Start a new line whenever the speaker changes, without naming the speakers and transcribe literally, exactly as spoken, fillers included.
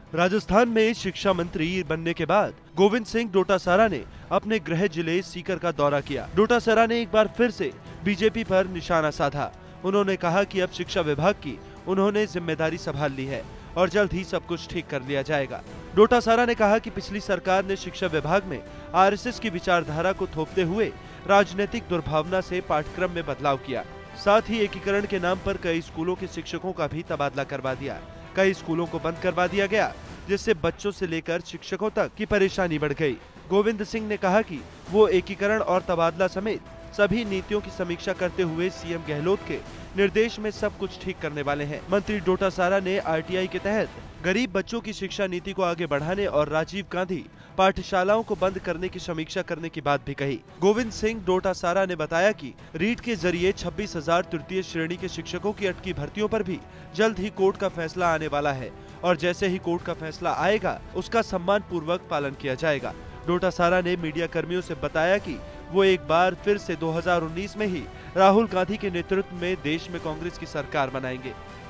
राजस्थान में शिक्षा मंत्री बनने के बाद गोविंद सिंह डोटासरा ने अपने गृह जिले सीकर का दौरा किया। डोटासरा ने एक बार फिर से बीजेपी पर निशाना साधा। उन्होंने कहा कि अब शिक्षा विभाग की उन्होंने जिम्मेदारी संभाल ली है और जल्द ही सब कुछ ठीक कर लिया जाएगा। डोटासरा ने कहा कि पिछली सरकार ने शिक्षा विभाग में आरएसएस की विचारधारा को थोपते हुए राजनीतिक दुर्भावना से पाठ्यक्रम में बदलाव किया। साथ ही एकीकरण के नाम पर कई स्कूलों के शिक्षकों का भी तबादला करवा दिया। कई स्कूलों को बंद करवा दिया गया, जिससे बच्चों से लेकर शिक्षकों तक की परेशानी बढ़ गई। गोविंद सिंह ने कहा कि वो एकीकरण और तबादला समेत सभी नीतियों की समीक्षा करते हुए सीएम गहलोत के निर्देश में सब कुछ ठीक करने वाले हैं। मंत्री डोटासरा ने आरटीआई के तहत गरीब बच्चों की शिक्षा नीति को आगे बढ़ाने और राजीव गांधी पाठशालाओं को बंद करने की समीक्षा करने की बात भी कही। गोविंद सिंह डोटासरा ने बताया कि रीट के जरिए छब्बीस हजार तृतीय श्रेणी के शिक्षकों की अटकी भर्तियों पर भी जल्द ही कोर्ट का फैसला आने वाला है और जैसे ही कोर्ट का फैसला आएगा उसका सम्मान पूर्वक पालन किया जाएगा। डोटासरा ने मीडिया कर्मियों से बताया कि वो एक बार फिर से दो हज़ार उन्नीस में ही राहुल गांधी के नेतृत्व में देश में कांग्रेस की सरकार बनाएंगे।